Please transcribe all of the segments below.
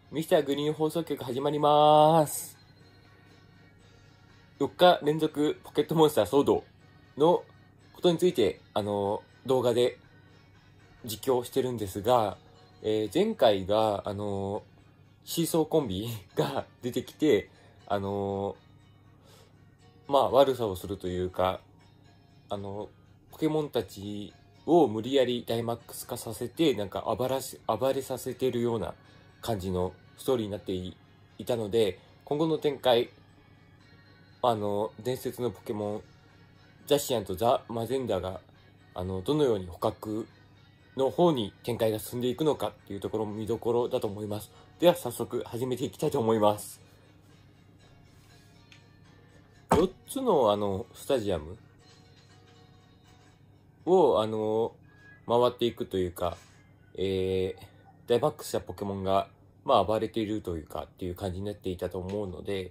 ミスターグリーン放送局始まります。4日連続ポケットモンスターソードのことについて、動画で実況してるんですが、前回が、シーソーコンビが出てきて、悪さをするというか、ポケモンたちを無理やりダイマックス化させて、なんか暴れさせてるような感じのストーリーになっていたので、今後の展開、伝説のポケモン、ザシアンとザ・マゼンダが、どのように捕獲の方に展開が進んでいくのかっていうところも見どころだと思います。では早速始めていきたいと思います。4つのスタジアムを回っていくというか、ダイマックスしたポケモンが暴れているというかっていう感じになっていたと思うので、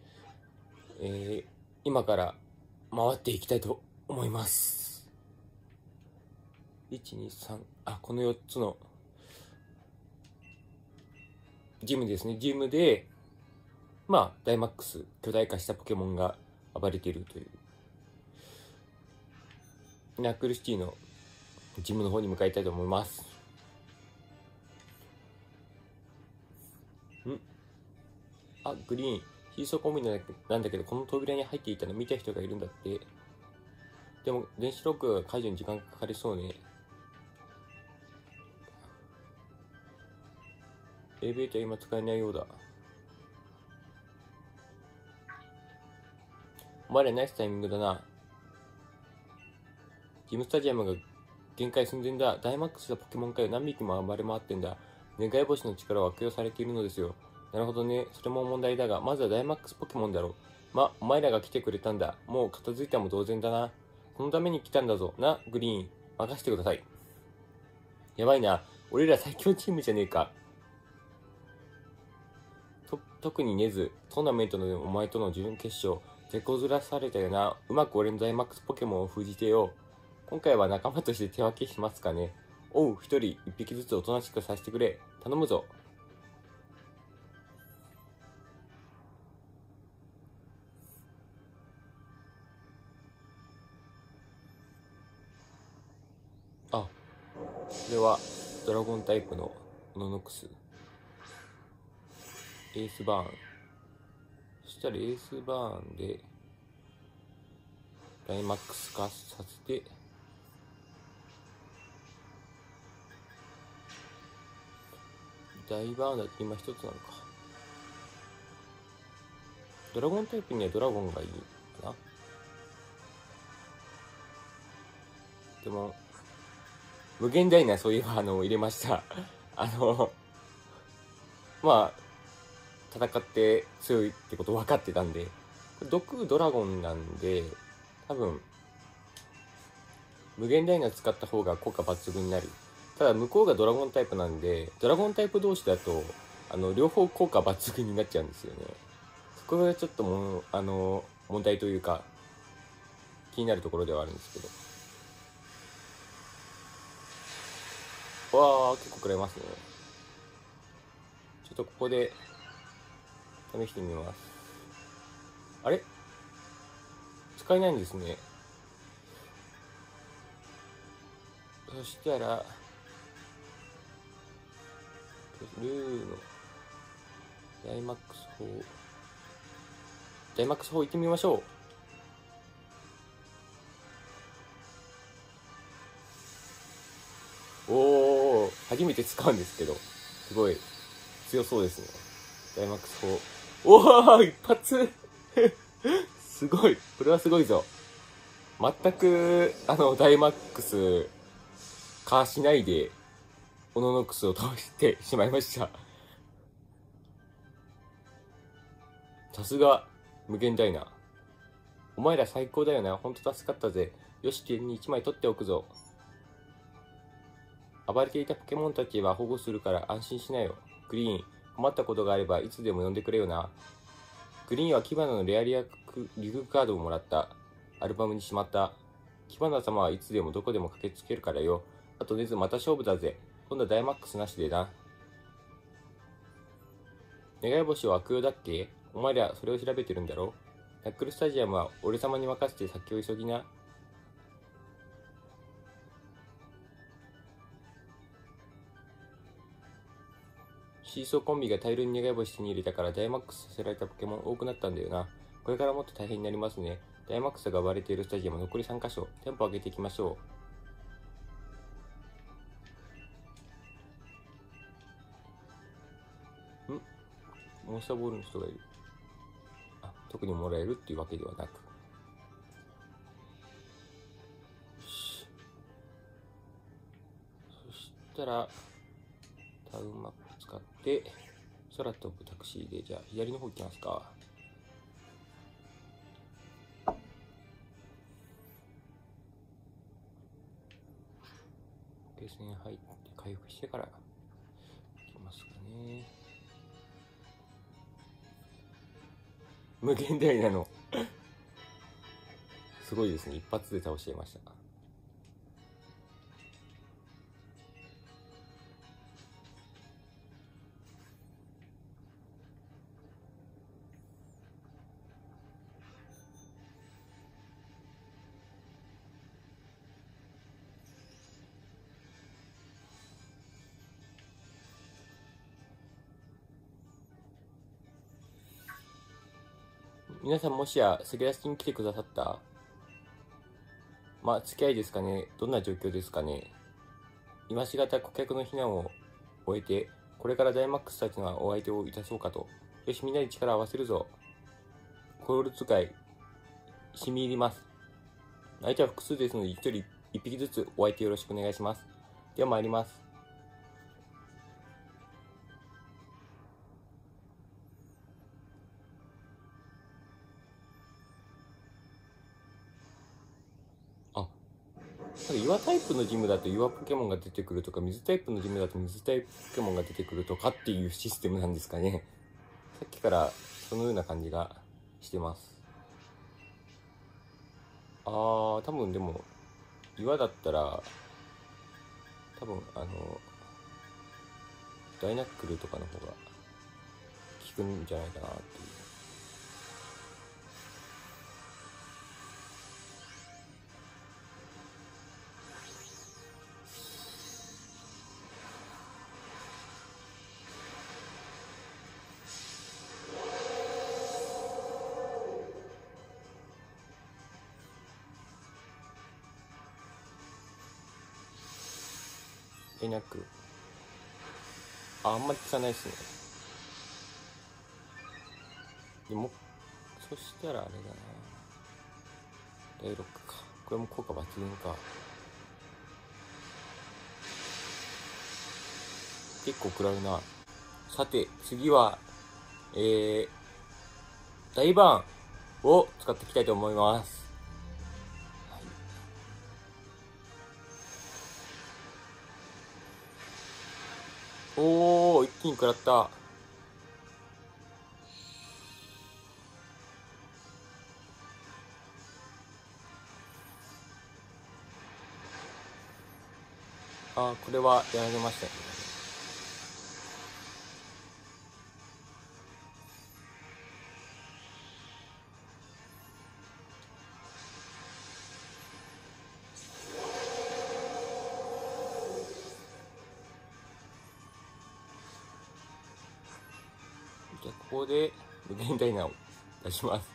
今から回っていきたいと思います。1、2、3、この4つのジムですね。ジムで、ダイマックス、巨大化したポケモンが暴れているという。ナックルシティのジムの方に向かいたいと思います。グリーン。シーソーコンビニなんだけど、この扉に入っていたの見た人がいるんだって。でも、電子ロックが解除に時間かかりそうね。エレベーター今使えないようだ。お前らナイスタイミングだな。ジムスタジアムが限界寸前だ。ダイマックスしたポケモンかよ。何匹も暴れ回ってんだ。願い星の力を悪用されているのですよ。なるほどね。それも問題だが、まずはダイマックスポケモンだろう。お前らが来てくれたんだ。もう片付いたも同然だな。そのために来たんだぞ。な、グリーン。任せてください。やばいな。俺ら最強チームじゃねえか。特にネズ、トーナメントのお前との準決勝、手こずらされたよな。うまく俺のダイマックスポケモンを封じてよ。今回は仲間として手分けしますかね。おう、一人一匹ずつおとなしくさせてくれ。頼むぞ。これはドラゴンタイプのオノノクス。エースバーン。そしたらエースバーンでダイマックス化させて、ダイバーンだって今一つなのか。ドラゴンタイプにはドラゴンがいいかな。でも無限ダイナ、そういえば入れました。戦って強いってこと分かってたんで、毒ドラゴンなんで、多分無限ダイナ使った方が効果抜群になる。ただ向こうがドラゴンタイプなんで、ドラゴンタイプ同士だと両方効果抜群になっちゃうんですよね。そこがちょっと問題というか気になるところではあるんですけど。結構くれますね。ちょっとここで試してみます。あれ？使えないんですね。そしたらルーのダイマックス4行ってみましょう。初めて使うんですけど、すごい強そうですね。ダイマックス4。一発すごい。これはすごいぞ。全くダイマックス化しないでオノノクスを倒してしまいました。さすが無限ダイナ。お前ら最高だよな。ほんと助かったぜ。よし、手に1枚取っておくぞ。暴れていたポケモンたちは保護するから安心しなよ。グリーン、困ったことがあればいつでも呼んでくれよな。グリーンはキバナのレアリグカードをもらった。アルバムにしまった。キバナ様はいつでもどこでも駆けつけるからよ。あとネズまた勝負だぜ。今度はダイマックスなしでな。 願い星は悪用だっけ？お前らそれを調べてるんだろ？ナックルスタジアムは俺様に任せて先を急ぎな。シーソーコンビが大量に願い星手に入れたからダイマックスさせられたポケモン多くなったんだよな。これからもっと大変になりますね。ダイマックスが割れているスタジアム残り3カ所。テンポ上げていきましょう。モンスターボールの人がいる。特にもらえるっていうわけではなく。そしたら、タウンマップ使って、空飛ぶタクシーで、じゃあ左の方行きますか。ゲーセン入って回復してから行きますかね。無限大なのすごいですね。一発で倒しちゃいました。皆さんもしやセレアスに来てくださった？付き合いですかね。どんな状況ですかね。今しがた顧客の避難を終えて、これからダイマックスたちのお相手をいたそうかと。よし、みんなで力を合わせるぞ。コール使い、染み入ります。相手は複数ですので、一人一匹ずつお相手よろしくお願いします。では参ります。岩タイプのジムだと岩ポケモンが出てくるとか、水タイプのジムだと水タイプポケモンが出てくるとかっていうシステムなんですかね。さっきからそのような感じがしてます。多分でも、岩だったら、多分ダイナックルとかの方が効くんじゃないかなっていう。ダイナックル。あんまり効かないですね。でも、そしたらあれだな。第6か。これも効果抜群か。結構食らうな。さて、次は、大バーンを使っていきたいと思います。はい、おー、一気に食らった。これはやられましたね。じゃあここで無限ダイナを出します。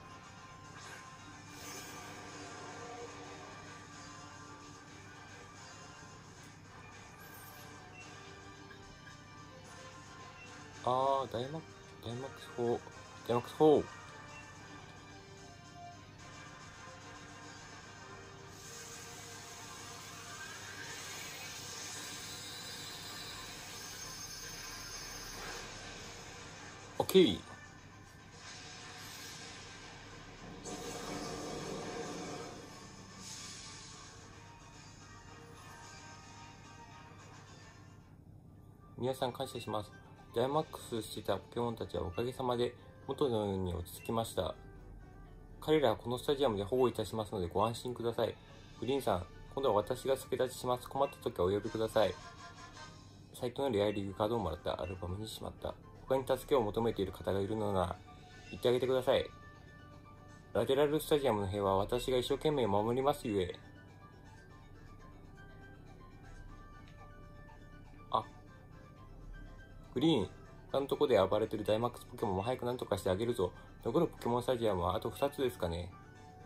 ダイマックス4。ダイマックス4。オッケー。皆さん感謝します。ダイマックスしてたポケモンたちはおかげさまで元のように落ち着きました。彼らはこのスタジアムで保護いたしますのでご安心ください。グリーンさん、今度は私が助立ちします。困った時はお呼びください。サイトのレアリーグカードをもらったアルバムにしまった。 他に助けを求めている方がいるのなら言ってあげてください。ラテラルスタジアムの平和は私が一生懸命守りますゆえ。グリーン、他のとこで暴れてるダイマックスポケモンも早くなんとかしてあげるぞ。残るポケモンスタジアムはあと2つですかね。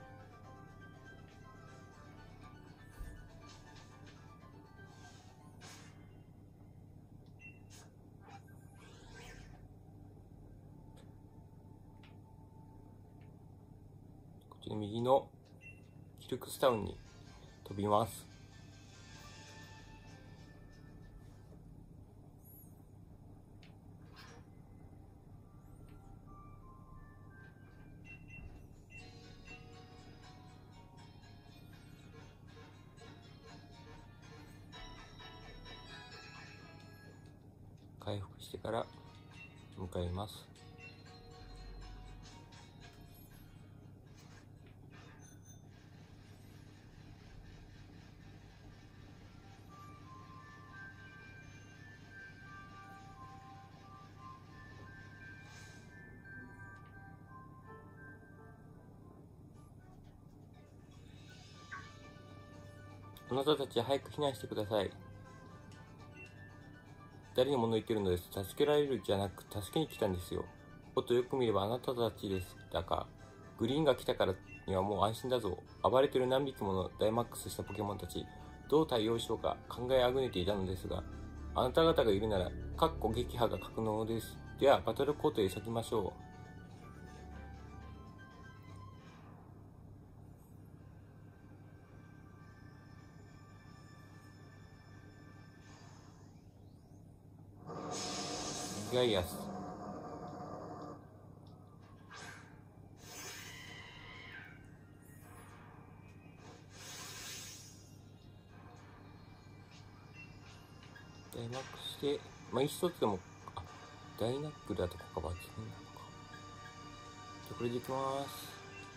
こっちの右のヒルクスタウンに飛びます。回復してから向かいます。あなたたち早く避難してください。誰に物言ってるのです。助けられるじゃなく助けに来たんですよ。もっとよく見ればあなたたちでしたか。グリーンが来たからにはもう安心だぞ。暴れてる何匹ものダイマックスしたポケモンたち、どう対応しようか考えあぐねていたのですが、あなた方がいるなら、撃破が格納です。では、バトルコートへ急ぎましょう。ガイアス。ダイマックスで、一つでも、ダイナックルだと効果抜群なのか。じゃこれでいきます。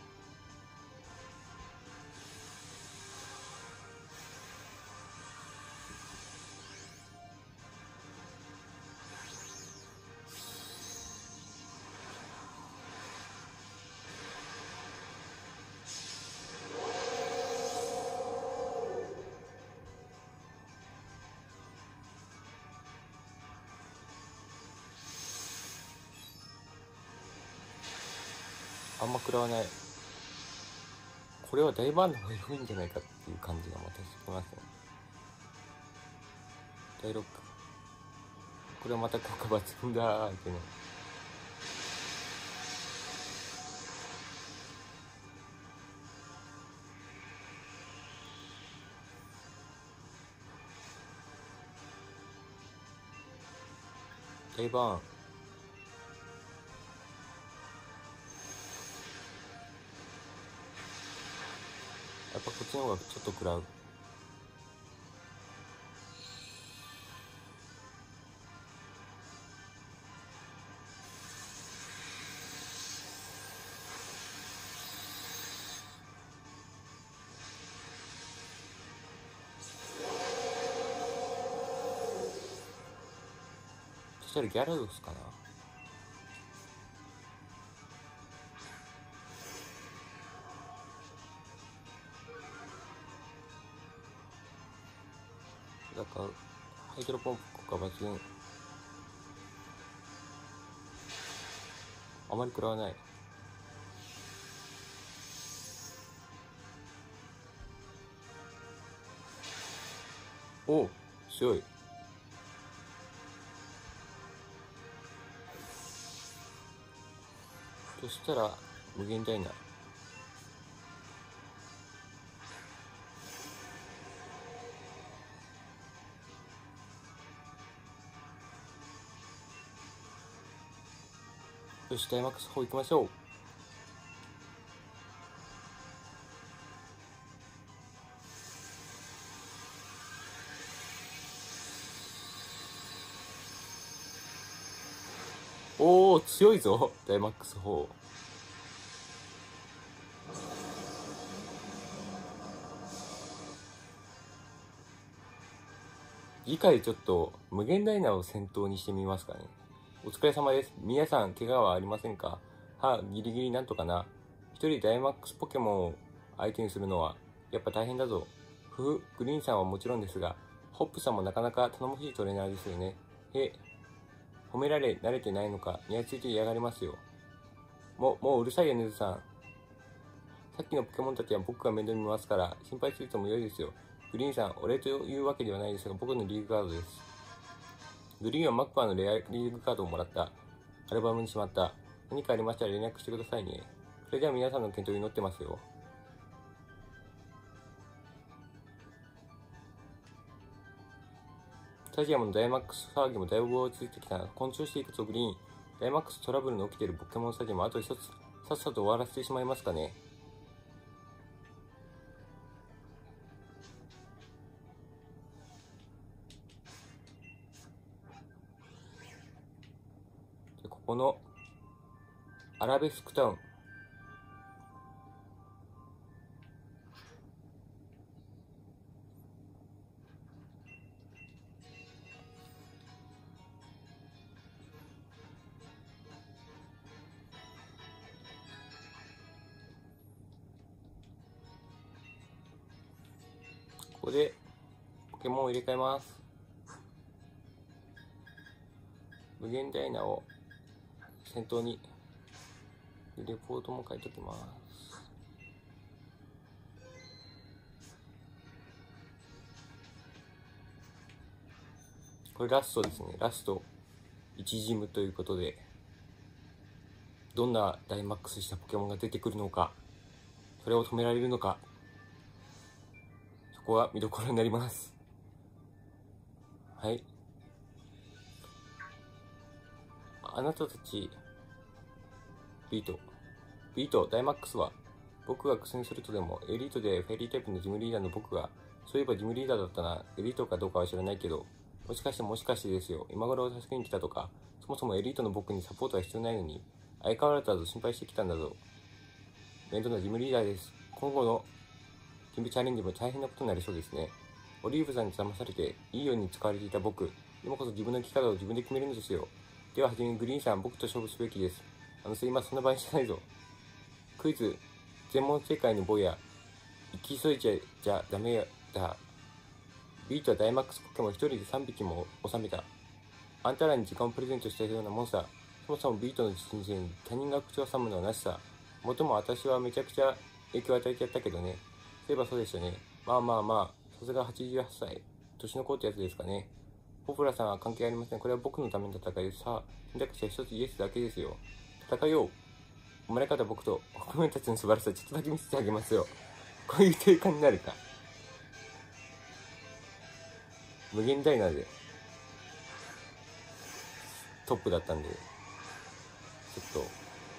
あんま食らわない。これは大バーンの方が良いんじゃないかっていう感じがまたしてきますね。第6。これはまた効果抜群だーってね。大バーン。やっぱこっちの方がちょっと食らう。そしたらギャラドスかな。だからハイドロポンプ効果抜群。あまり食らわない。おお、強い。そしたら無限大な。よし、ダイマックス4行きましょう。おお、強いぞダイマックス4。次回ちょっと無限ダイナを先頭にしてみますかね。 お疲れ様です。皆さん、怪我はありませんか？ギリギリなんとかな。一人ダイマックスポケモンを相手にするのは、やっぱ大変だぞ。グリーンさんはもちろんですが、ホップさんもなかなか頼もしいトレーナーですよね。褒められ慣れてないのか、にやついて嫌がりますよ。もううるさいよ、ネズさん。さっきのポケモンたちは僕が面倒見ますから、心配するとも良いですよ。グリーンさん、お礼というわけではないですが、僕のリーグカードです。グリーンはマッパーのレアリーグカードをもらった。アルバムにしまった。何かありましたら連絡してくださいね。それでは皆さんの健闘を祈ってますよ。スタジアムのダイマックス騒ぎもだいぶ落ち着いてきたな。昆虫していくぞ、グリーン。ダイマックストラブルの起きているポケモンスタジアムあと一つ、さっさと終わらせてしまいますかね。ここのアラベスクタウン。ここでポケモンを入れ替えます。無限ダイナを先頭にレポートも書いておきます。これラストですね。ラスト1ジムということで、どんなダイマックスしたポケモンが出てくるのか、それを止められるのか、そこが見どころになります。はい。あなたたち、ビート、ダイマックスは、僕が苦戦するとでも、エリートでフェリータイプのジムリーダーの僕が、そういえばジムリーダーだったな、エリートかどうかは知らないけど、もしかしてですよ、今頃助けに来たとか、そもそもエリートの僕にサポートは必要ないのに、相変わらず心配してきたんだぞ。面倒なジムリーダーです。今後の準備チャレンジも大変なことになりそうですね。オリーブさんに騙されて、いいように使われていた僕、今こそ自分の生き方を自分で決めるのですよ。でははじめにグリーンさん、僕と勝負すべきです。今そんな場合じゃないぞ。クイズ、全問正解の坊や、行き急いじゃダメだ。ビートはダイマックスポケモン一人で3匹も収めた。あんたらに時間をプレゼントしたようなモンスター。そもそもビートの人生に他人が口を挟むのはなしさ。もっとも私はめちゃくちゃ影響を与えてやったけどね。そういえばそうでしたね。まあ、さすが88歳。年の子ってやつですかね。ポプラさんは関係ありません。これは僕のための戦いです。さあ、選択肢は一つイエスだけですよ。戦いよう。生まれ方僕と国民たちの素晴らしさちょっとだけ見せてあげますよ。こういう定感になるか。無限ダイナーでトップだったんで、ちょっと、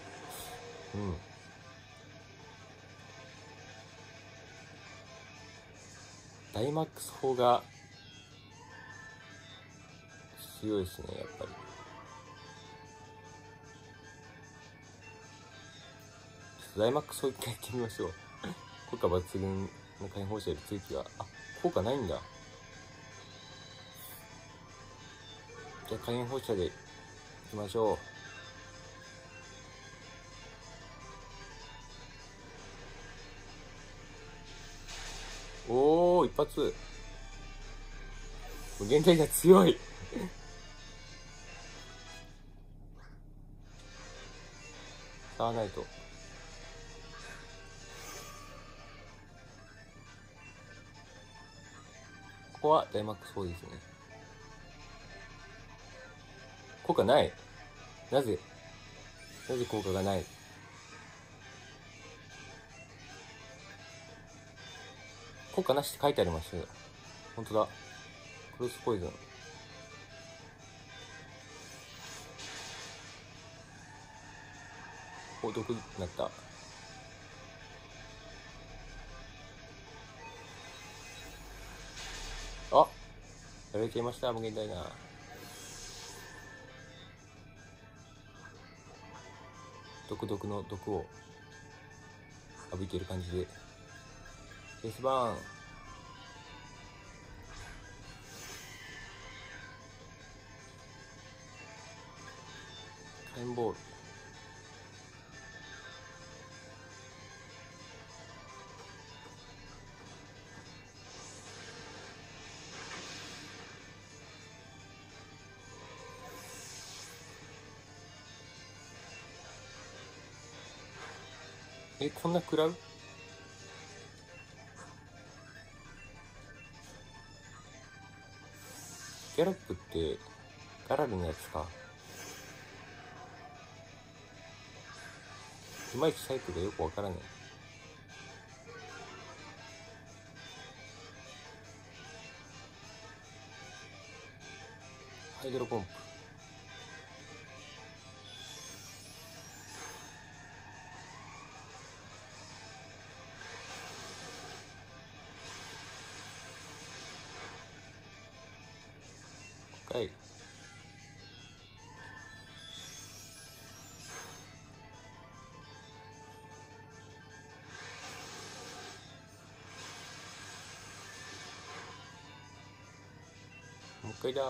ダイマックス砲が強いですね、やっぱり。ダイマックスを一回やってみましょう。効果抜群の解放者より追記は、効果ないんだ。じゃあ火炎放射でいきましょう。おー、一発。無限大が強い。使わないと。ここはダイマックス4ですね。効果ない。なぜ効果がない。効果なしって書いてありましたよ。本当だ。クロスポイズン。お、毒になった。やられちゃいました、無限大な。独特の毒を浴びている感じで。ベースバーン。 ンボール。こんな食らう？ギャロップってガラルのやつか。いまいちタイプがよくわからない。ハイドロポンプ。はい。もう一回だ。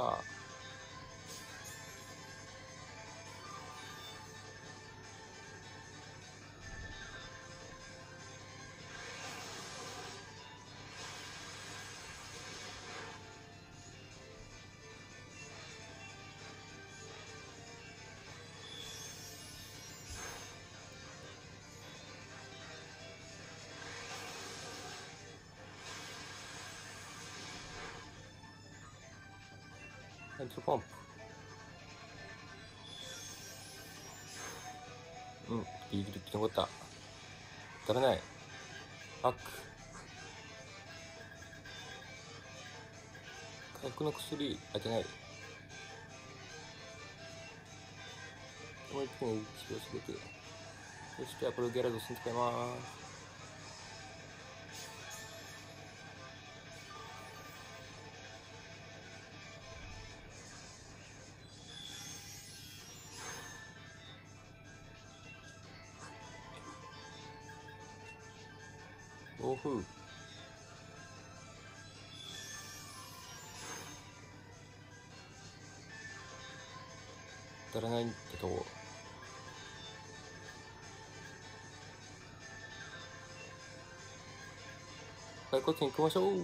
ハイドロポンプ。ギリギリ生き残った。当たらない。バック。回復の薬、当てない。もう一点治療すべて。そしてアポロギャラドスに使います。暴風。当たらないけど、骸骨に行きましょう。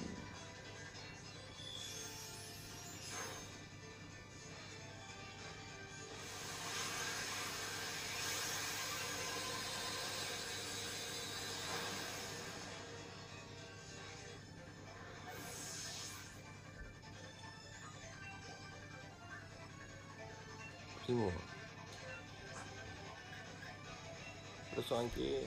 リモン。プラス暗記。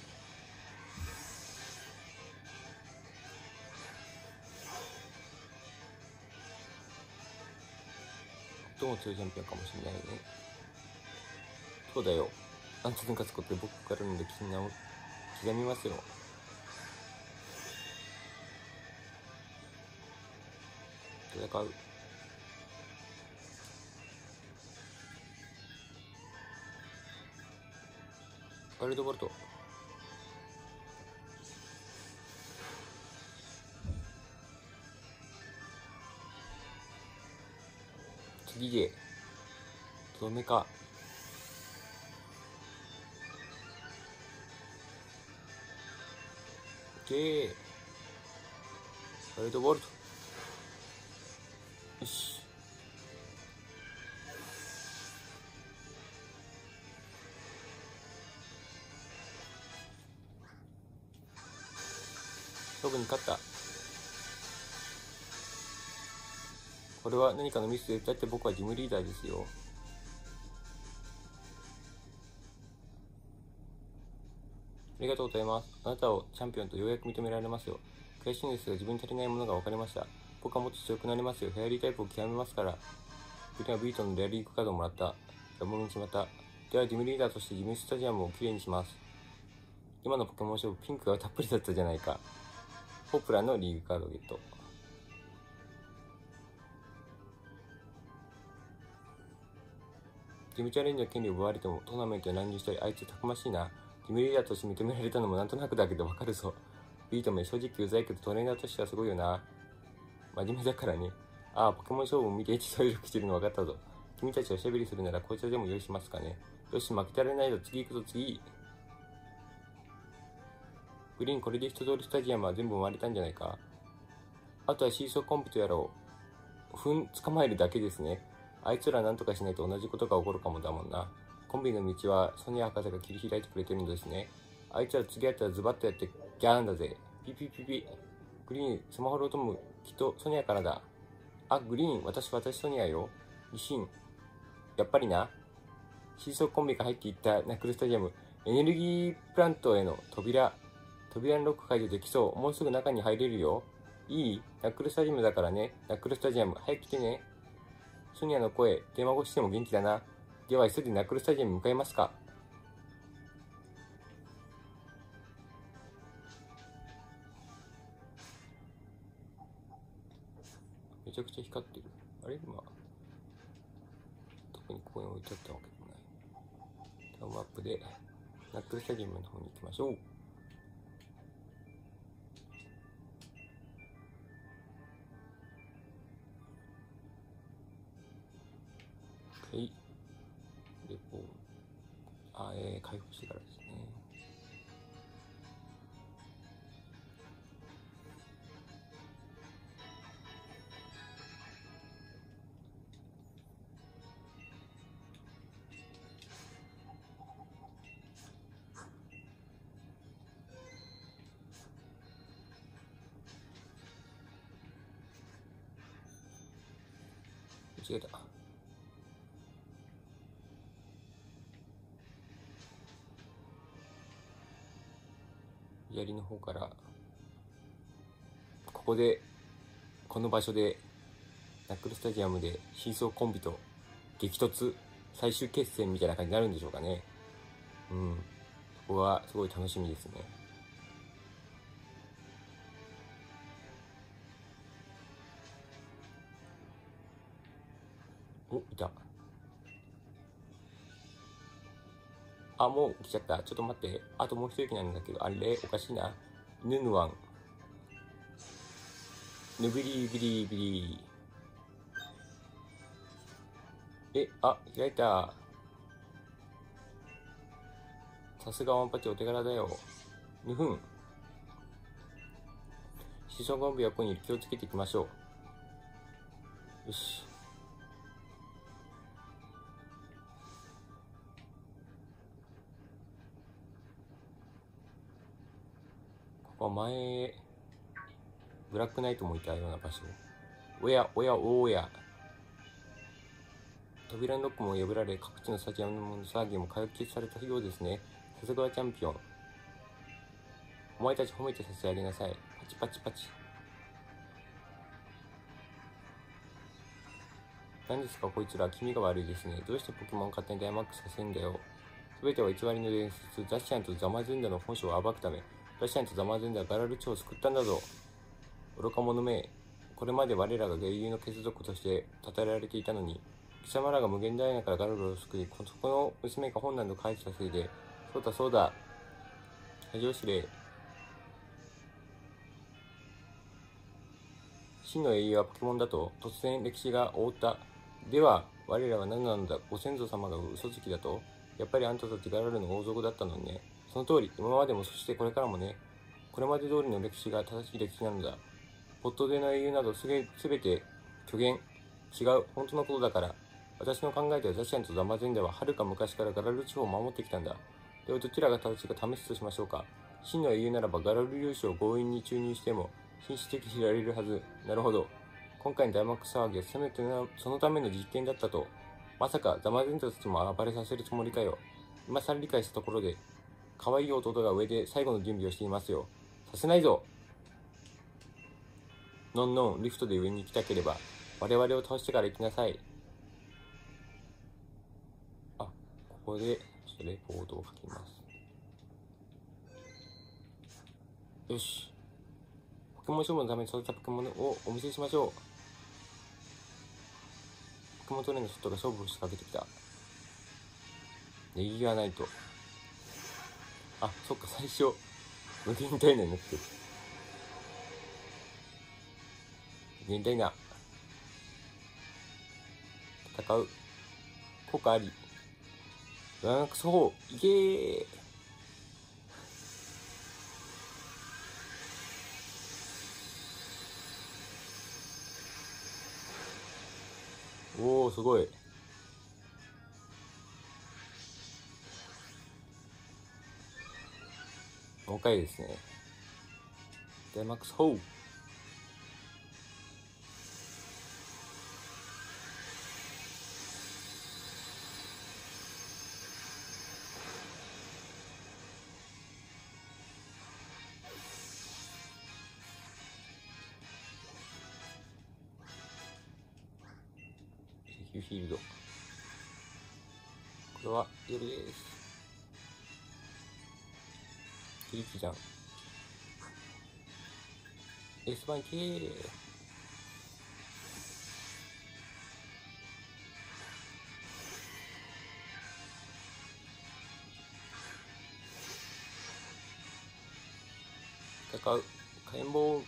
最も強いチャンピオンかもしれないね。そうだよ。アンチに勝つことで僕からの歴史に刻みますよ。戦う。ワイルドボルト。次でとどめか。でワイルドボルト。よし。勝負に勝った。これは何かのミスで、だって僕はジムリーダーですよ。ありがとうございます。あなたをチャンピオンとようやく認められますよ。悔しいんですが自分に足りないものが分かりました。僕はもっと強くなりますよ。フェアリータイプを極めますから。僕にはビートのレアリーグカードをもらった。ラボにしまった。ではジムリーダーとしてジムスタジアムをきれいにします。今のポケモン勝負ピンクがたっぷりだったじゃないか。ポプラのリーグカードゲット。ジムチャレンジの権利を奪われてもトーナメントに乱入したり、あいつたくましいな。ジムリーダーとして認められたのもなんとなくだけどわかるぞ。ビートも正直うざいけどトレーナーとしてはすごいよな。真面目だからね。ああ、ポケモン勝負を見て一体力してるの分かったぞ。 君たちがおしゃべりするならこちらでも用意しますかね。よし、負けたられないぞ。次行くぞ、次。グリーン、これで一通りスタジアムは全部回れたんじゃないか。あとはシーソーコンビとやろう。捕まえるだけですね。あいつらなんとかしないと同じことが起こるかもだもんな。コンビの道はソニア博士が切り開いてくれてるんですね。あいつら次やったらズバッとやってギャーンだぜ。ピピピピ。グリーン、スマホロートム、きっとソニアからだ。あ、グリーン、私ソニアよ。維新。やっぱりな。シーソーコンビが入っていったナックルスタジアム。エネルギープラントへの扉のロック解除できそう。もうすぐ中に入れるよ。いい？ナックルスタジアムだからね。ナックルスタジアム、早く来てね。ソニアの声、電話越しでも元気だな。では急いでナックルスタジアムに向かいますか。めちゃくちゃ光ってる。あれ今、特にここに置いてあったわけでもない。タウンアップで、ナックルスタジアムの方に行きましょう。はい。で、こう、開放してからですね。間違えた。左の方から、この場所で、ナックルスタジアムでシーソーコンビと激突、最終決戦みたいな感じになるんでしょうかね。うん。そこはすごい楽しみですね。お、いた。あ、もう来ちゃった。ちょっと待って。あともう一駅なんだけど、あれおかしいな。ヌヌワン。ヌビリビリビリ。開いた。さすがワンパチお手柄だよ。2分。シソンコンビはここに気をつけていきましょう。よし。ここは前、ブラックナイトもいたような場所。おや。扉のロックも破られ、各地のスタジアムの騒ぎも解決されたようですね。さすがはチャンピオン。お前たち褒めてさせてあげなさい。パチパチパチ。何ですかこいつら、気味が悪いですね。どうしてポケモン勝手にダイマックスさせんだよ。すべては偽りの伝説、ザシアンとザマズンダの本性を暴くため、ザシアンとザマズンダはガラルチョウを救ったんだぞ。愚か者め。これまで我らが英雄の血族として称えられていたのに、貴様らが無限大なからガルルを救い、そこの娘が本難を返したせいで、そうだ。恥を知れ。真の英雄はポケモンだと突然歴史が覆った。では、我らは何なのだ。ご先祖様が嘘つきだと。やっぱりあんたたちガラルの王族だったのにね。その通り、今までもそしてこれからもね。これまで通りの歴史が正しい歴史なのだ。ポットでの英雄などすべて虚言。違う、本当のことだから。私の考えではザシアンとザマゼンダは遥か昔からガラル地方を守ってきたんだ。ではどちらが正しいか試すとしましょうか。真の英雄ならばガラル粒子を強引に注入しても紳士的でいられるはず。なるほど。今回のダイマックス騒ぎはせめてそのための実験だったと。まさかザマゼンダたちも暴れさせるつもりかよ。今更理解したところで、可愛い弟が上で最後の準備をしていますよ。させないぞ。のんのん、リフトで上に行きたければ、我々を倒してから行きなさい。ここで、ちょっとレポートを書きます。よし。ポケモン勝負のために育てたポケモンをお見せしましょう。ポケモントレーナーの外が勝負を仕掛けてきた。ネギがないと。そっか、最初、無限大なになってる。無限大な。戦う。 効果あり。ダイマックス4、いけー。おー、すごい。もう一回ですね。ダイマックス4。フィールド。これは夜です。キリキじゃん。S 番 K。戦う。火炎棒。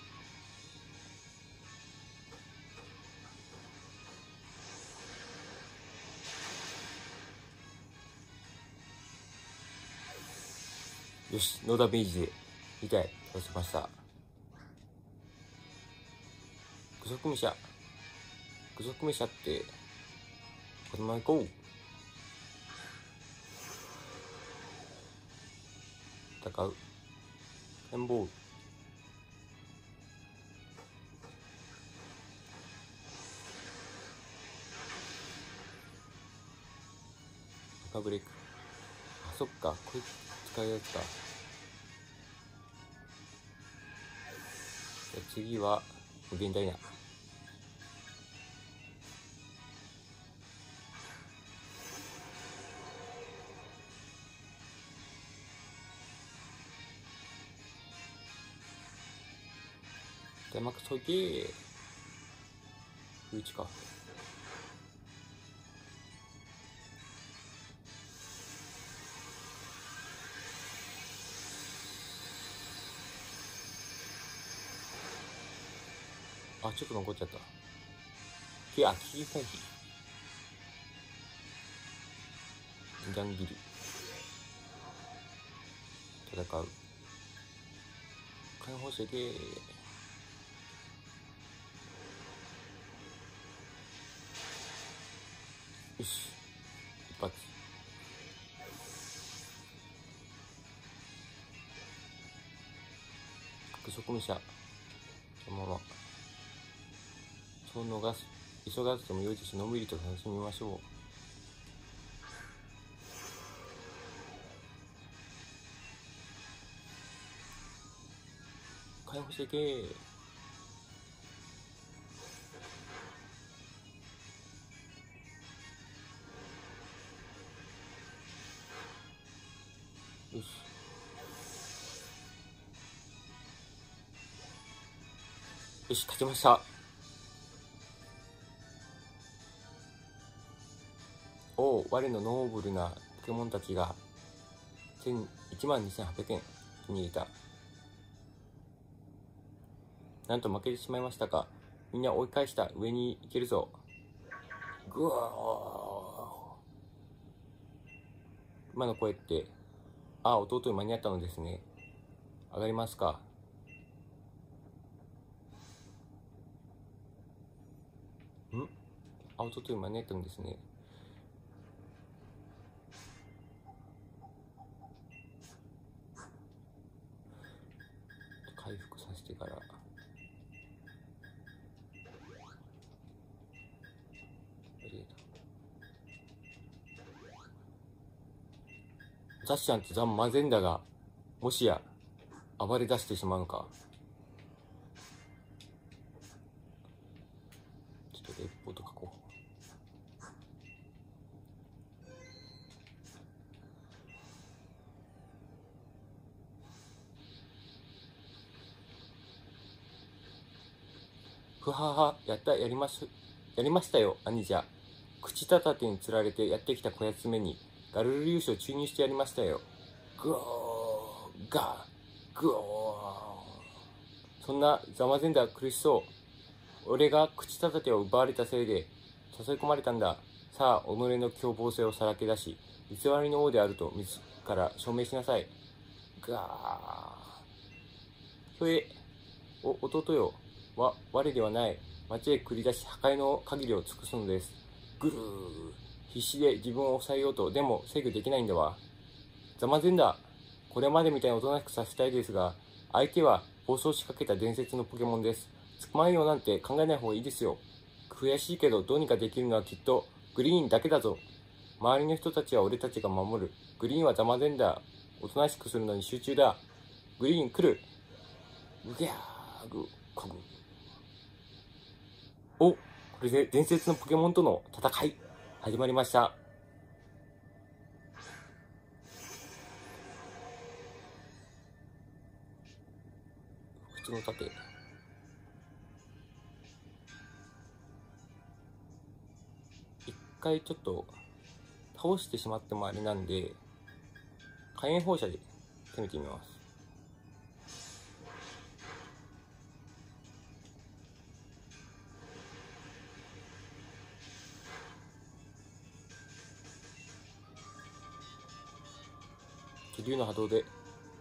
よし、ノーダメージで痛い。倒しました。具足武者。具足武者って、このまま行こう。戦う。火炎棒。赤ブレイク。あ、そっか。こいつ使うやつか。じゃあ次は、無限ダイナ。ダイマックスゲー。空打ちか。あ、ちょっと残っちゃった。キー回避。ジャンギル。戦う。解放射ゲー。よし。一発。具足武者。そのまま。そう逃す。急がずとも用意しのんびりと楽しみましょう。解放していけ。よし。よし、勝ちました。おお、我のノーブルなポケモンたちが12,800円手に入れた。なんと負けてしまいましたが、みんな追い返した。上に行けるぞ。ぐわー。今の声って、あ、弟に間に合ったのですね。上がりますか。あ、弟に間に合ったんですね。回復させてから。ザッシャンとザ・マゼンダがもしや暴れ出してしまうのか。ちょっとレポート書こう。ふはは、やりましたよ、兄じゃ。口たたてにつられてやってきたこやつめにガルル粒子を注入してやりましたよ。グオーガーグオー。そんなザマゼンダー苦しそう。俺が口たたてを奪われたせいで誘い込まれたんだ。 さあ、己の凶暴性をさらけ出し、偽りの王であると自ら証明しなさい。がー。ひょえ、弟よ。我ではない。町へ繰り出し破壊の限りを尽くすのです。ぐるー。必死で自分を抑えようと、でも制御できないんだわ。ザマゼンだ。これまでみたいにおとなしくさせたいですが、相手は暴走しかけた伝説のポケモンです。捕まえようなんて考えない方がいいですよ。悔しいけどどうにかできるのはきっとグリーンだけだぞ。周りの人たちは俺たちが守る。グリーンはザマゼンだ。おとなしくするのに集中だ。グリーン来る。うぎゃーぐ、こぐ。これで伝説のポケモンとの戦い、始まりました。普通の盾。一回ちょっと倒してしまってもあれなんで、火炎放射で攻めてみます。気流の波動で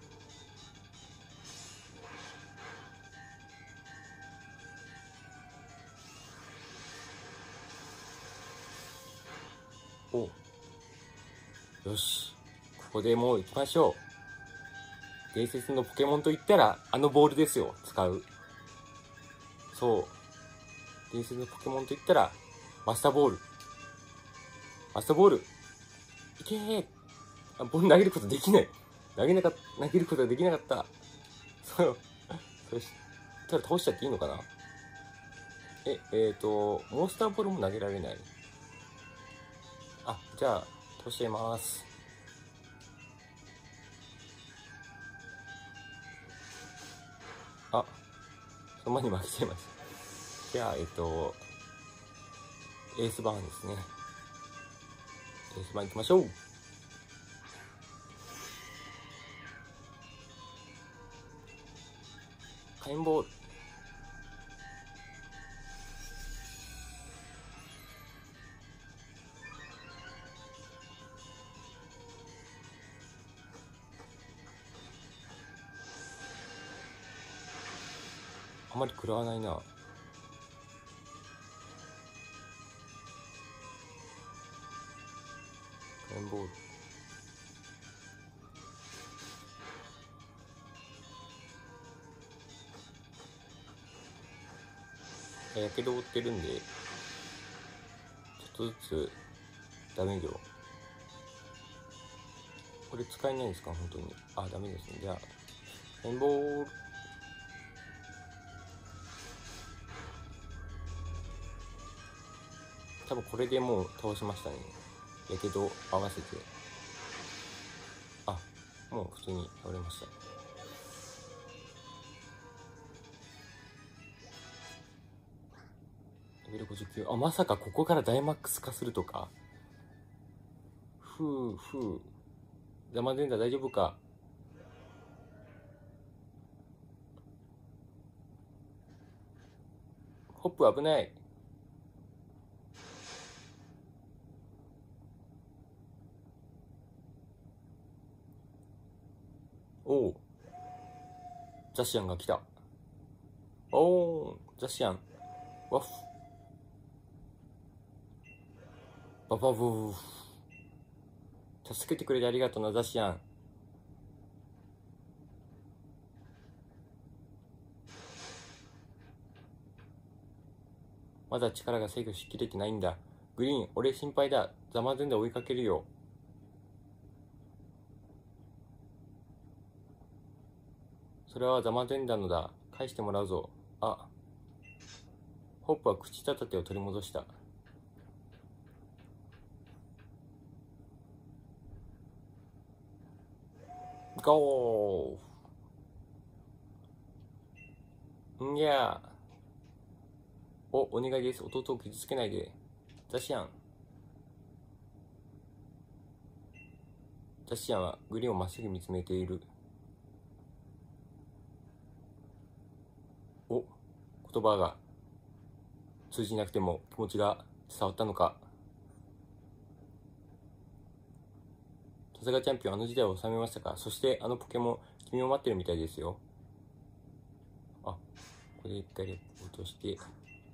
よし、ここでもう行きましょう。伝説のポケモンといったらあのボールですよ。使う。そう、伝説のポケモンといったらマスターボール。マスターボールいけー。ボール投げることできない。投げることができなかった。そしたら倒しちゃっていいのかな。モンスターボールも投げられない。じゃあ倒しちゃいます。その前に負けちゃいました。じゃあエースバーンですね。エースバーン行きましょう。火炎ボール。あまり食らわないな。火炎ボール。やけど負ってるんで、ちょっとずつダメージを。これ使えないんですか、本当に。ダメですね。じゃあ、火炎ボール。多分これでもう倒しましたね。やけど合わせて。もう普通に倒れました。レベル59。まさかここからダイマックス化するとか。ザマゼンダ大丈夫か。ホップ危ない。ザシアンが来た。ザシアン。ワッフ。ババブー。助けてくれてありがとうな、ザシアン。まだ力が制御しきれてないんだ。グリーン、俺心配だ。ザマゼンダ追いかけるよ。それはザマゼンダのだ。返してもらうぞ。ホップは口立てを取り戻した。ゴー。いやお願いです。弟を傷つけないで。ザシアンはグリーンをまっすぐ見つめている。言葉が通じなくても気持ちが伝わったのか。 さすがチャンピオン、あの時代を収めましたか。そしてあのポケモン、君を待ってるみたいですよ。あ、ここで一回レポートして、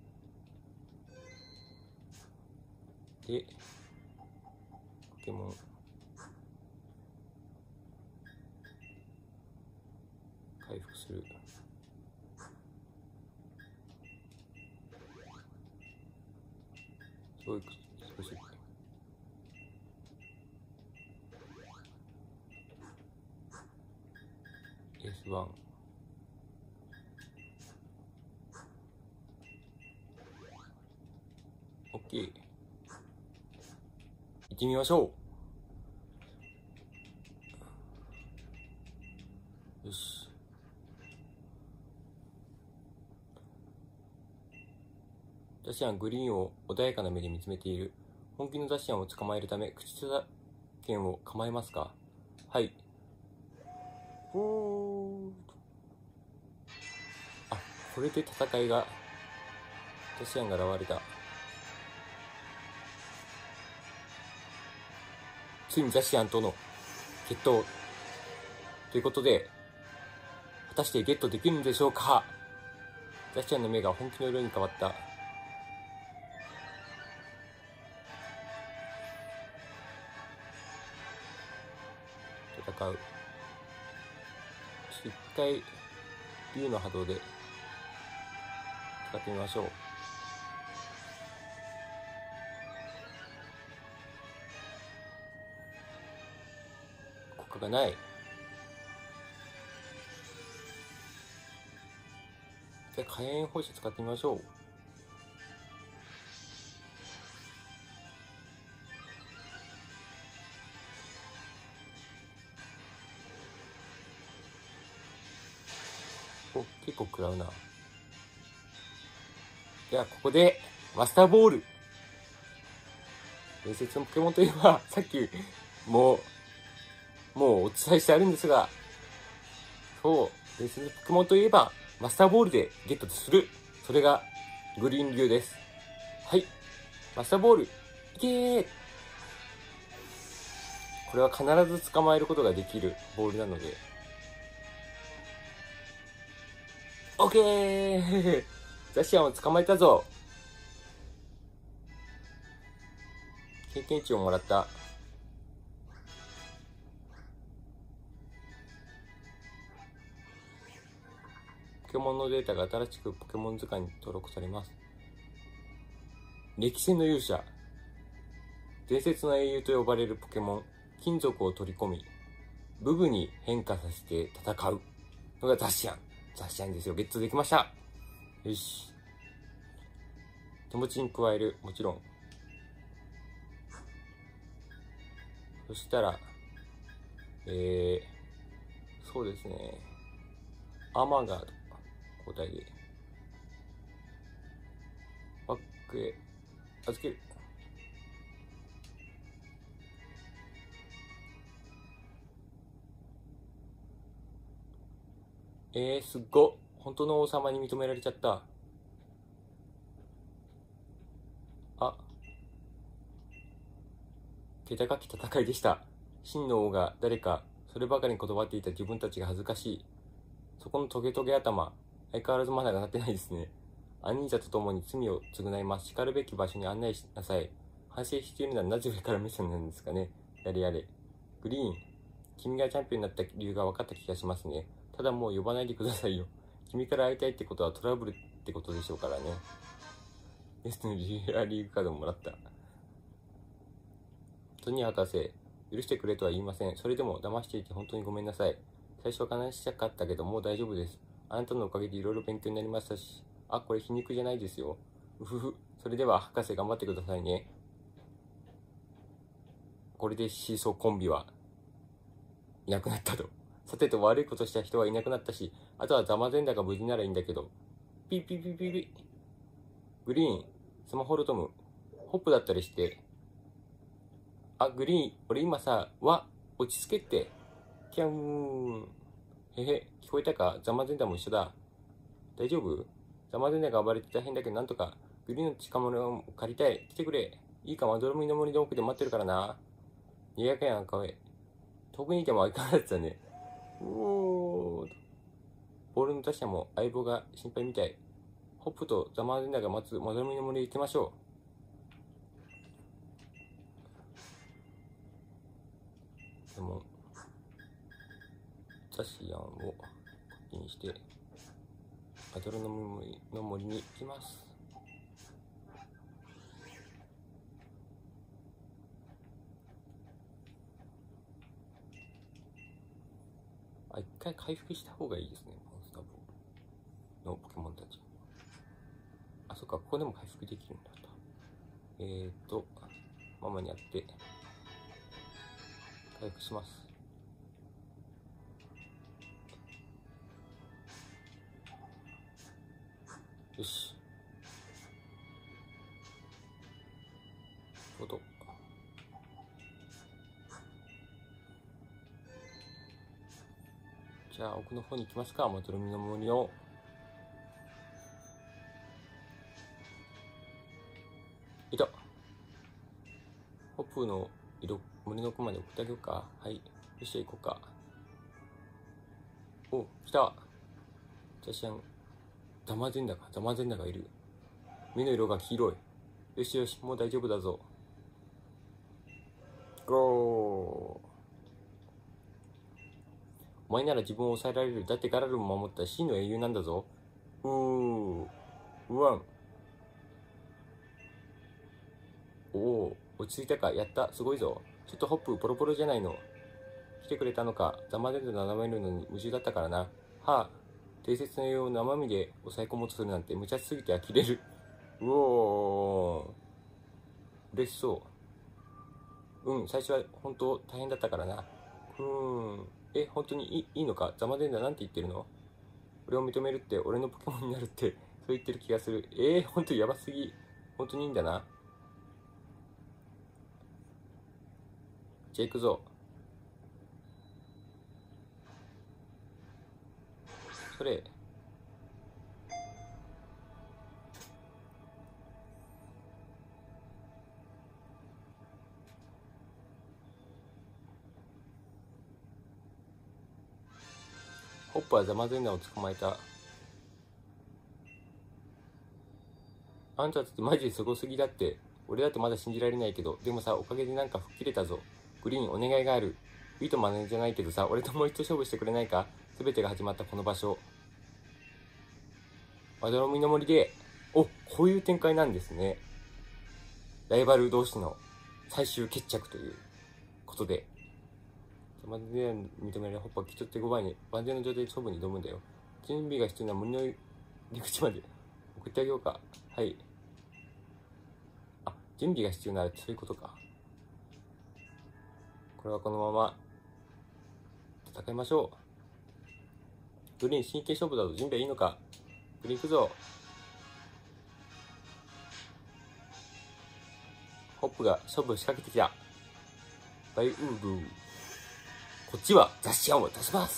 で、ポケモン、回復する。教育、少し。S1。OK。行ってみましょう。よし。ダシアン、グリーンを穏やかな目で見つめている。本気のダシアンを捕まえるため、口下剣を構えますか。はい。あ、これで戦いが、ダシアンが現れた。ついにダシアンとの決闘ということで、果たしてゲットできるんでしょうか。ダシアンの目が本気の色に変わった。戦う。一回竜の波動で使ってみましょう。効果がない。じゃあ火炎放射使ってみましょう。お、結構食らうな。ではここでマスターボール。伝説のポケモンといえば、さっきもうお伝えしてあるんですが、そう、伝説のポケモンといえばマスターボールでゲットする。それがグリーン流です。はい、マスターボールいけー。これは必ず捕まえることができるボールなので、オッケー。ザシアンを捕まえたぞ。経験値をもらった。ポケモンのデータが新しくポケモン図鑑に登録されます。歴戦の勇者、伝説の英雄と呼ばれるポケモン、金属を取り込み、武具に変化させて戦うのがザシアン。ザシアンですよ。ゲットできました。よし。手持ちに加える。もちろん。そしたら、そうですね。アーマーガード。交代で。バックへ預ける。すっご。本当の王様に認められちゃった。あ。気高き戦いでした。真の王が誰か、そればかりに断っていた自分たちが恥ずかしい。そこのトゲトゲ頭、相変わらずまだなってないですね。アニージャと共に罪を償います。叱るべき場所に案内しなさい。反省しているのはなぜ上から目線なんですかね。やれやれ。グリーン、君がチャンピオンになった理由が分かった気がしますね。ただもう呼ばないでくださいよ。君から会いたいってことはトラブルってことでしょうからね。ですのリアリーグカードもらった。トニー博士、許してくれとは言いません。それでも騙していて本当にごめんなさい。最初は悲しかったけどもう大丈夫です。あなたのおかげでいろいろ勉強になりましたし。あ、これ皮肉じゃないですよ。うふふ。それでは博士頑張ってくださいね。これでシーソーコンビはいなくなったと。さてと悪いことした人はいなくなったし、あとはザマゼンダが無事ならいいんだけど。ピーピーピーピーピー。グリーン、スマホロトム、ホップだったりして。あ、グリーン、俺今さ、落ち着けって。キャーン。へへ、聞こえたか？ザマゼンダも一緒だ。大丈夫？ザマゼンダが暴れて大変だけどなんとか。グリーンの近物を借りたい。来てくれ。いいか、まどろみの森の奥で待ってるからな。にやかやんかえ。 遠くにいても相変わらずだね。ボールの打者も相棒が心配みたい。ホップとザマーデンダが待つまどろみの森へ行きましょう。でもザシアンをこっちにしてまどろの森に行きます。一回回復した方がいいですね、モンスターボールのポケモンたち。あ、そっか、ここでも回復できるんだと。ママにやって回復します。よし。ちょうど。じゃあ奥の方に行きますか、まどろみの森を。いた。ホップの森の奥まで送ってあげようか。はい。よっしゃ、行こうか。お、来た。じゃしゃん。ザマゼンダがいる。目の色が黄色い。よしよし、もう大丈夫だぞ。ゴー。お前なら自分を抑えられる。だってガラルも守った真の英雄なんだぞ。ワン。おお、落ち着いたか。やった。すごいぞ。ちょっとホップポロポロじゃないの。来てくれたのか。ザマゼンダ眺めるのに夢中だったからな。はあ。定説の英雄を生身で抑え込もうとするなんて無茶すぎて呆れる。うおー。嬉しそう。最初は本当大変だったからな。本当にいいのか。ザマゼンダなんて言ってるの？俺を認めるって、俺のポケモンになるって、そう言ってる気がする。本当やばすぎ。本当にいいんだな。じゃあ行くぞ。それ。ホップはザマゼンダを捕まえた。あんたってマジですごすぎだって。俺だってまだ信じられないけど、でもさ、おかげでなんか吹っ切れたぞ。グリーン、お願いがある。ウィートマネじゃないけどさ、俺ともう一度勝負してくれないか？すべてが始まったこの場所。まどろみの森で、こういう展開なんですね。ライバル同士の最終決着ということで。ザマゼンダ認められるホップはきっと手強いに万全の状態で勝負に挑むんだよ。準備が必要な森の入り口まで送ってあげようか。はい。準備が必要ならそういうことか。これはこのまま戦いましょう。グリーン、真剣勝負だぞ。準備はいいのか。グリーン行くぞ。ホップが勝負を仕掛けてきた。バイウーブー。こっちは雑誌案を出します。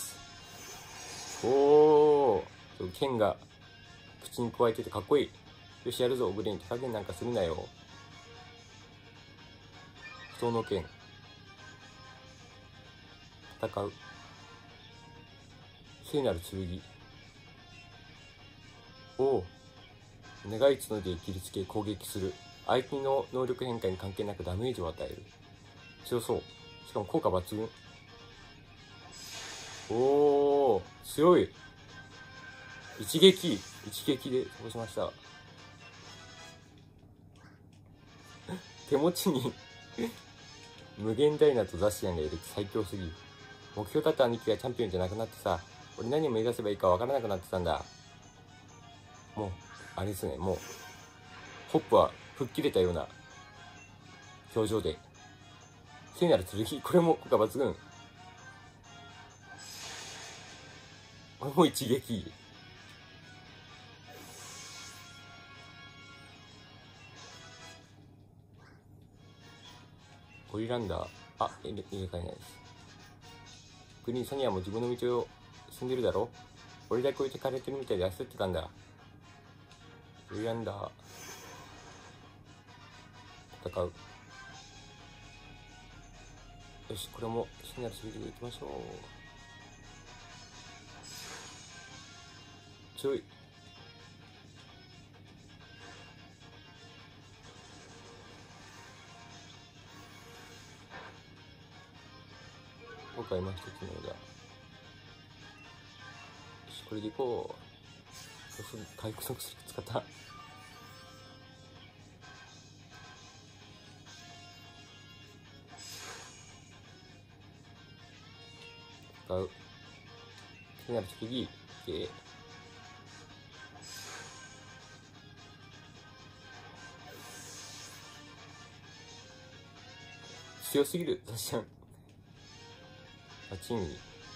剣が口に加えててかっこいい。よし、やるぞ。グリーン、手加減なんかするなよ。人の剣。戦う。聖なる剣。願い角で切りつけ攻撃する。相手の能力変化に関係なくダメージを与える。強そう。しかも効果抜群。強い。一撃で倒しました。手持ちに無限ダイナとザシアンがいる。最強すぎる。目標だった兄貴がチャンピオンじゃなくなってさ、俺何を目指せばいいかわからなくなってたんだ。もうあれですね、もうホップは吹っ切れたような表情で、聖なる剣、これも効果抜群。これも一撃。ゴリランダー、入れ替えないです。グリーン、ソニアも自分の道を進んでるだろ。俺だけ置いてかれてるみたいで焦ってたんだ。ゴリランダー、戦う。 よし、これもシグナル剣でいきましょう。ちょい。僕は今一つのようだ。よし、これでいこう。そうする回復の薬使った。使う。気になる剣。で、強すぎる。確かに。あ、チームに。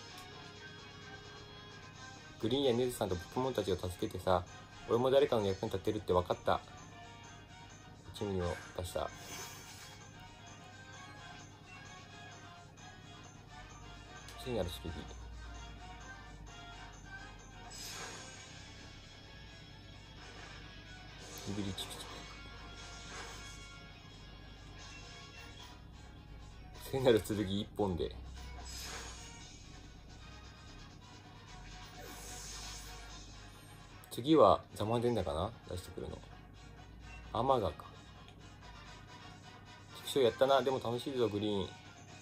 グリーンやネズさんとポケモンたちを助けてさ、俺も誰かの役に立てるって分かった。チームにも出した。次にある剣。ビリチクチク。聖なる剣一本で。次は邪魔でんだかな、出してくるの。アマガか。畜生やったな。でも楽しいぞグリーン。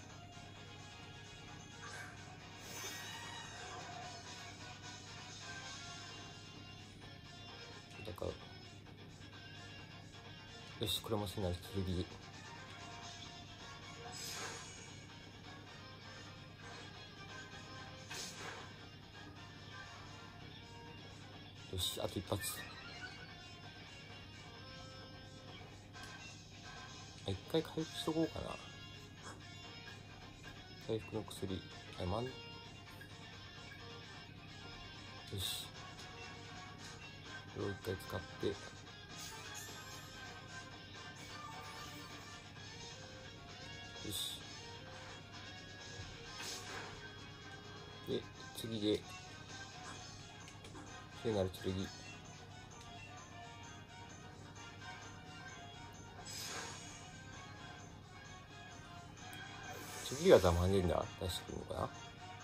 戦う。よし、これも聖なる剣。よし、あと一発。一回回復しとこうかな。回復の薬。はい、よし。これを一回使って。よし。で、次で、聖なる剣。次がザマデンダ出してくるのかな。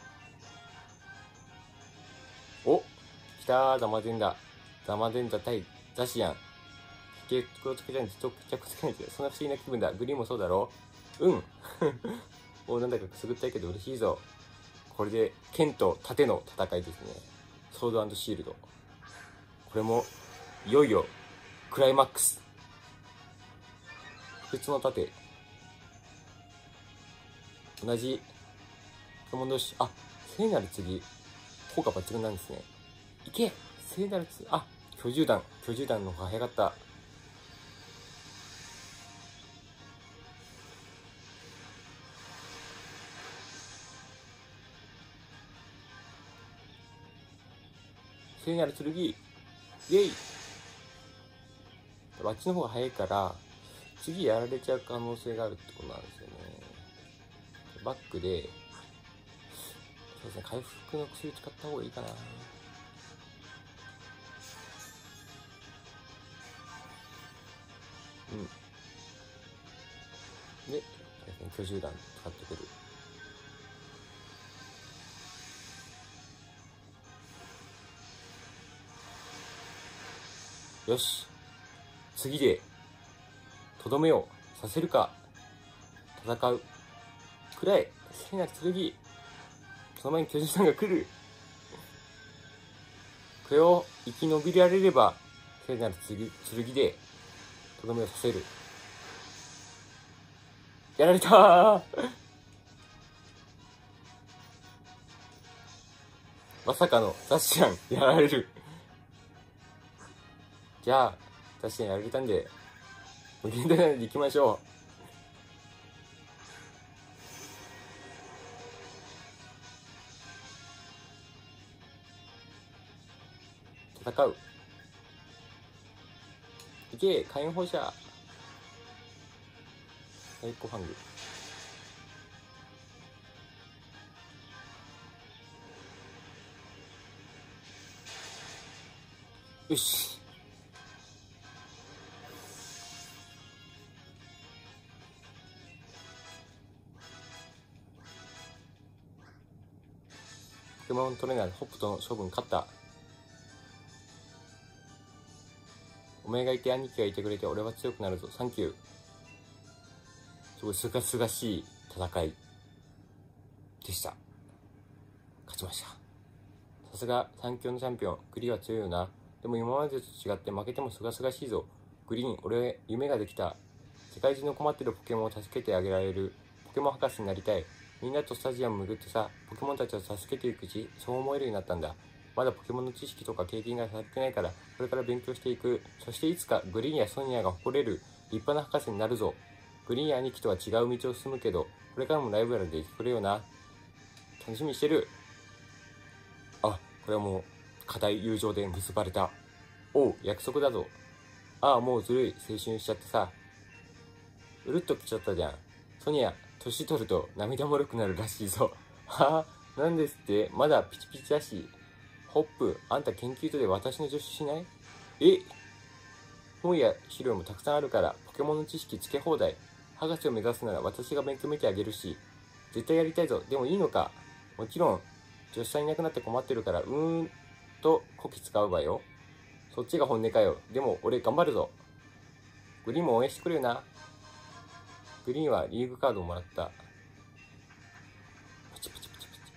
お、来たー、ザマデンダ。ザマデンダ対ザシアン。結局をつけたいんで着つけないで。そんな不思議な気分だ。グリーンもそうだろう。うん。お、なんだかくすぐったいけど嬉しいぞ。これで剣と盾の戦いですね。ソード&シールド。これもいよいよクライマックス。不屈の盾。同じポケモン同士。あ、聖なる剣効果抜群なんですね。いけ、聖なる剣。あ、巨獣弾の方が早かった。聖なる剣、イェイ。あっちの方が早いから次やられちゃう可能性があるってことなんですよね。バックで、そうですね、回復の薬使った方がいいかな。うん。で、巨獣弾使ってくる。よし。次で、とどめをさせるか。戦う。くらい。聖なる剣。その前に巨獣弾が来る。これを生き延びられれば、聖なる剣で、とどめをさせる。やられたーまさかのザシアンやられる。じゃあ、ザシアンやられたんで、無限大なので行きましょう。戦う。いけ、火炎放射。サイコファング。よし。 ケモントレーナーホップとの勝負に勝った。お前がいて兄貴がいてくれて俺は強くなるぞ。サンキュー。すごいすがすがしい戦いでした。勝ちました。さすが最強のチャンピオン。グリーンは強いよな。でも今までと違って負けてもすがすがしいぞ。グリーン、俺夢ができた。世界中の困ってるポケモンを助けてあげられるポケモン博士になりたい。みんなとスタジアム巡ってさ、ポケモンたちを助けていくうち、そう思えるようになったんだ。まだポケモンの知識とか経験がされてないから、これから勉強していく。そしていつかグリーンやソニアが誇れる立派な博士になるぞ。グリーンや兄貴とは違う道を進むけど、これからもライバルでいてくれよな。楽しみにしてる。あ、これはもう、固い友情で結ばれた。おう、約束だぞ。ああ、もうずるい。青春しちゃってさ。うるっと来ちゃったじゃん。ソニア、年取ると涙もろくなるらしいぞ。はあ、なんですって、まだピチピチだし。ホップ、あんた研究所で私の助手しない？え？本や資料もたくさんあるから、ポケモンの知識つけ放題。博士を目指すなら私が勉強見てあげるし。絶対やりたいぞ。でもいいのか？もちろん、助手さんいなくなって困ってるから、とこき使うわよ。そっちが本音かよ。でも俺頑張るぞ。グリーンも応援してくれよな。グリーンはリーグカードをもらった。パチパチパチパチ。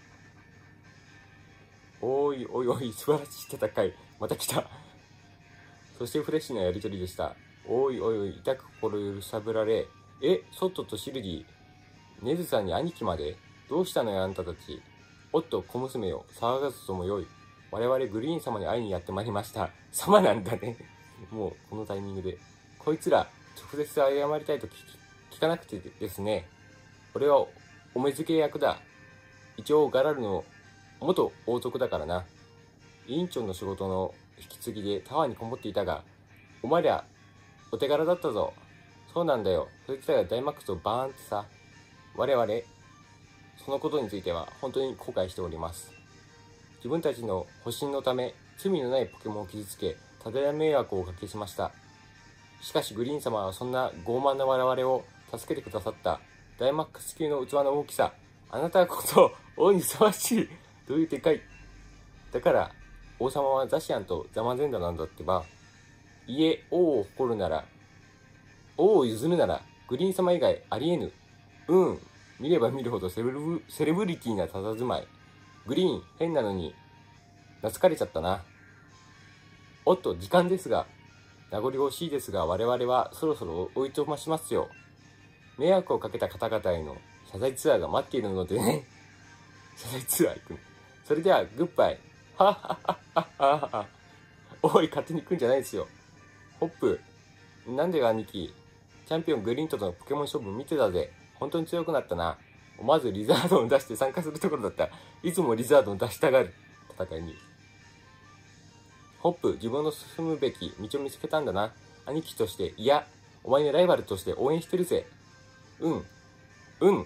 おいおいおい、素晴らしい戦い。また来た。そしてフレッシュなやりとりでした。おいおいおい、痛く心揺さぶられ。ソットとシルディ、ネズさんに兄貴まで？どうしたのよあんたたち。おっと、小娘よ、騒がずともよい。我々グリーン様に会いにやってまいりました。様なんだね。もう、このタイミングで。こいつら、直接謝りたいと聞かなくてですね。俺は、お目付け役だ。一応、ガラルの元王族だからな。委員長の仕事の引き継ぎでタワーにこもっていたが、お前ら、お手柄だったぞ。そうなんだよ。そいつらがダイマックスをバーンってさ。我々、そのことについては本当に後悔しております。自分たちの保身のため、罪のないポケモンを傷つけ、多大な迷惑をおかけしました。しかしグリーン様はそんな傲慢な我々を助けてくださった。ダイマックス級の器の大きさ。あなたこそ王にふさわしい。どういうでかい。だから、王様はザシアンとザマゼンダなんだってば。いえ、王を誇るなら、王を譲るなら、グリーン様以外ありえぬ。見れば見るほどセレブリティな佇まい。グリーン、変なのに、懐かれちゃったな。おっと、時間ですが、名残惜しいですが、我々はそろそろおいとましますよ。迷惑をかけた方々への謝罪ツアーが待っているのでね。謝罪ツアー行く。それでは、グッバイ。はっはっはっはっはっは。おい、勝手に行くんじゃないですよ。ホップ、なんで兄貴、チャンピオングリーンとのポケモン勝負見てたぜ。本当に強くなったな。まずリザードンを出して参加するところだった。いつもリザードンを出したがる戦いに。ホップ、自分の進むべき道を見つけたんだな。兄貴として、いや、お前のライバルとして応援してるぜ。うん。こ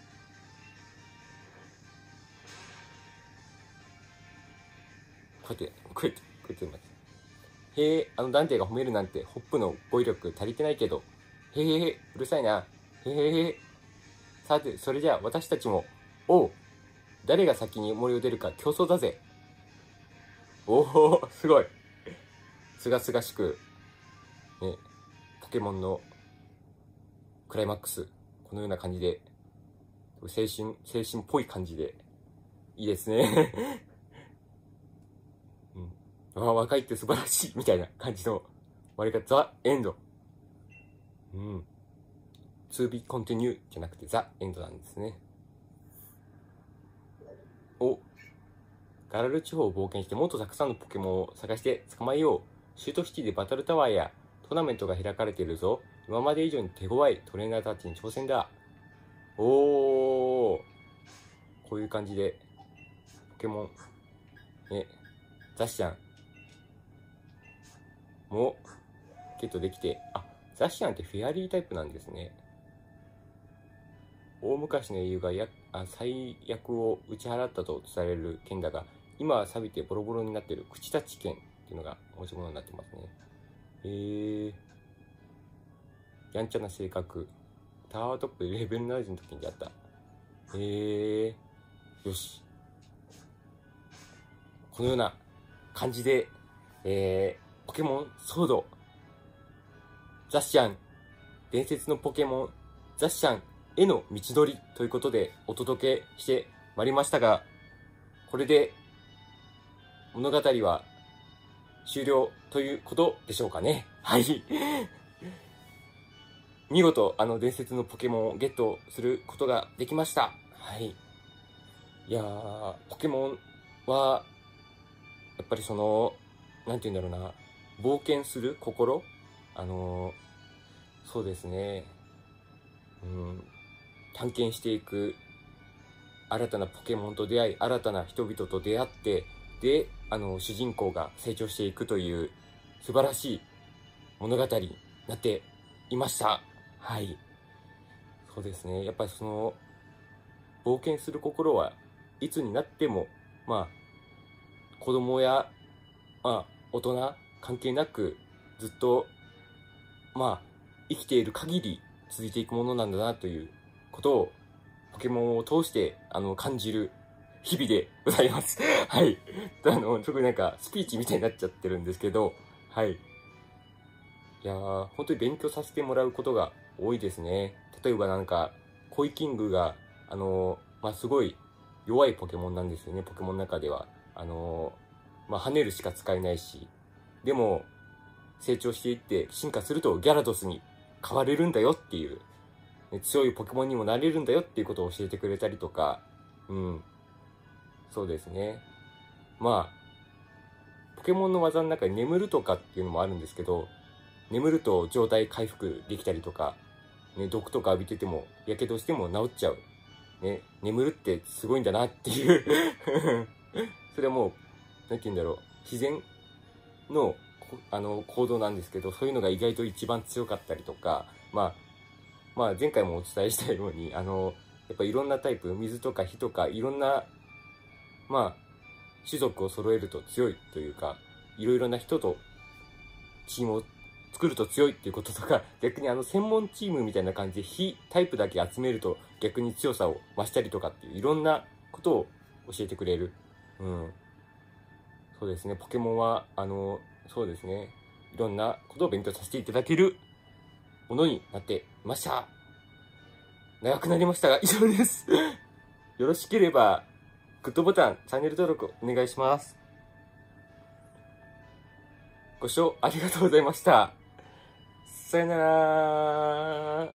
うやってます。へえ、あのダンテが褒めるなんて、ホップの語彙力足りてないけど。へえ、うるさいな。へえ。さて、それじゃあ私たちも、おう、誰が先に森を出るか競争だぜ。おお、すごい。すがすがしく、ね、ポケモンのクライマックス、このような感じで、精神っぽい感じで、いいですね。うん、若いって素晴らしい、みたいな感じの終わり方、ザ・エンド。to be continue じゃなくてザ・エンドなんですね。ガラル地方を冒険してもっとたくさんのポケモンを探して捕まえよう。シュートシティでバトルタワーやトーナメントが開かれているぞ。今まで以上に手強いトレーナーたちに挑戦だ。こういう感じでポケモンザシアンもゲットできて、ザシアンってフェアリータイプなんですね。大昔の英雄が最悪を打ち払ったと伝えられる剣だが、今は錆びてボロボロになっている口立ち剣っていうのが持ち物になってますね。やんちゃな性格。タワートップでレベル70の時にやった。よし。 このような感じで、ポケモンソード、ザシャン、伝説のポケモン、ザシャンへの道のりということでお届けしてまいりましたが、これで物語は終了ということでしょうかね。はい。見事、伝説のポケモンをゲットすることができました。はい。いやー、ポケモンは、やっぱりなんて言うんだろうな、冒険する心、そうですね、探検していく、新たなポケモンと出会い、新たな人々と出会って、で、主人公が成長していくという素晴らしい物語になっていました。はい。そうですね。やっぱり冒険する心はいつになっても、子供や、大人関係なくずっと、生きている限り続いていくものなんだなということをポケモンを通して感じる日々でございます。はい。特にスピーチみたいになっちゃってるんですけど、はい。いやー、本当に勉強させてもらうことが多いですね。例えばコイキングが、すごい弱いポケモンなんですよね、ポケモンの中では。跳ねるしか使えないし。でも、成長していって進化するとギャラドスに変われるんだよっていう、強いポケモンにもなれるんだよっていうことを教えてくれたりとか、そうですね。ポケモンの技の中に眠るとかっていうのもあるんですけど、眠ると状態回復できたりとか、毒とか浴びてても、やけどしても治っちゃう。眠るってすごいんだなっていうそれはもう、なんて言うんだろう、自然の、行動なんですけど、そういうのが意外と一番強かったりとか、前回もお伝えしたように、やっぱいろんなタイプ、水とか火とか、いろんな、種族を揃えると強いというか、いろいろな人とチームを作ると強いっていうこととか、逆に専門チームみたいな感じで非タイプだけ集めると逆に強さを増したりとかっていういろんなことを教えてくれる。そうですね、ポケモンは、そうですね、いろんなことを勉強させていただけるものになっていました。長くなりましたが、以上です。よろしければ、グッドボタン、チャンネル登録お願いします。ご視聴ありがとうございました。さよなら。